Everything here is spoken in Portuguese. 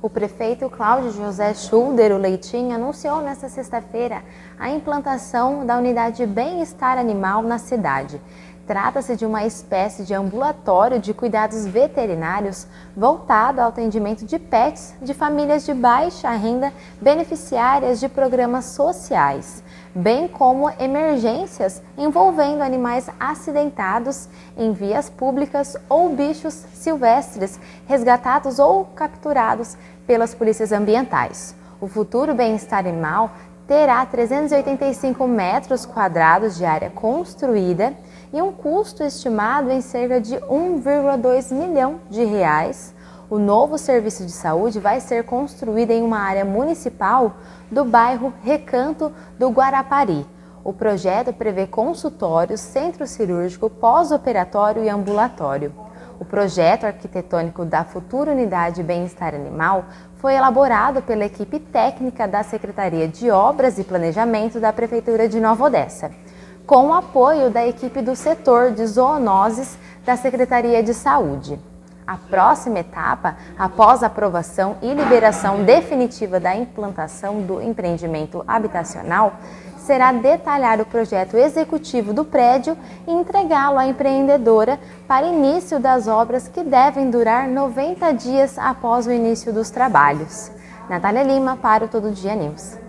O prefeito Cláudio José Schulder, o Leitinho, anunciou nesta sexta-feira a implantação da unidade de bem-estar animal na cidade. Trata-se de uma espécie de ambulatório de cuidados veterinários voltado ao atendimento de pets de famílias de baixa renda beneficiárias de programas sociais, bem como emergências envolvendo animais acidentados em vias públicas ou bichos silvestres resgatados ou capturados pelas polícias ambientais. O futuro bem-estar animal terá 385 metros quadrados de área construída e um custo estimado em cerca de 1,2 milhão de reais. O novo serviço de saúde vai ser construído em uma área municipal do bairro Recanto do Guarapari. O projeto prevê consultórios, centro cirúrgico, pós-operatório e ambulatório. O projeto arquitetônico da futura unidade de bem-estar animal foi elaborado pela equipe técnica da Secretaria de Obras e Planejamento da Prefeitura de Nova Odessa, com o apoio da equipe do setor de zoonoses da Secretaria de Saúde. A próxima etapa, após a aprovação e liberação definitiva da implantação do empreendimento habitacional, será detalhar o projeto executivo do prédio e entregá-lo à empreendedora para início das obras que devem durar 90 dias após o início dos trabalhos. Natália Lima para o Todo Dia News.